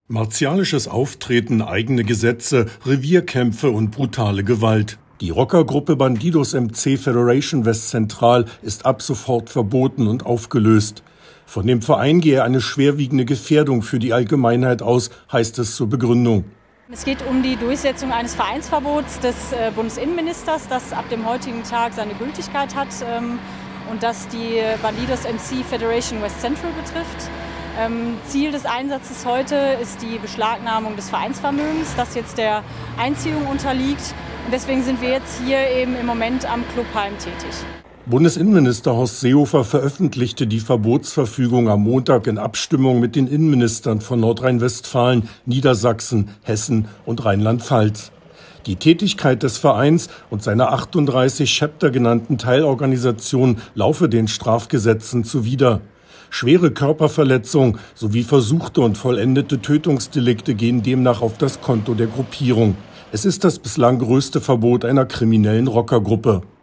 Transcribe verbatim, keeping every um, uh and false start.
Martialisches Auftreten, eigene Gesetze, Revierkämpfe und brutale Gewalt. Die Rockergruppe Bandidos M C Federation West Central ist ab sofort verboten und aufgelöst. Von dem Verein gehe eine schwerwiegende Gefährdung für die Allgemeinheit aus, heißt es zur Begründung. Es geht um die Durchsetzung eines Vereinsverbots des Bundesinnenministers, das ab dem heutigen Tag seine Gültigkeit hat und das die Bandidos M C Federation West Central betrifft. Ähm, Ziel des Einsatzes heute ist die Beschlagnahmung des Vereinsvermögens, das jetzt der Einziehung unterliegt. Und deswegen sind wir jetzt hier eben im Moment am Clubheim tätig. Bundesinnenminister Horst Seehofer veröffentlichte die Verbotsverfügung am Montag in Abstimmung mit den Innenministern von Nordrhein-Westfalen, Niedersachsen, Hessen und Rheinland-Pfalz. Die Tätigkeit des Vereins und seiner achtunddreißig Chapter genannten Teilorganisationen laufe den Strafgesetzen zuwider. Schwere Körperverletzung sowie versuchte und vollendete Tötungsdelikte gehen demnach auf das Konto der Gruppierung. Es ist das bislang größte Verbot einer kriminellen Rockergruppe.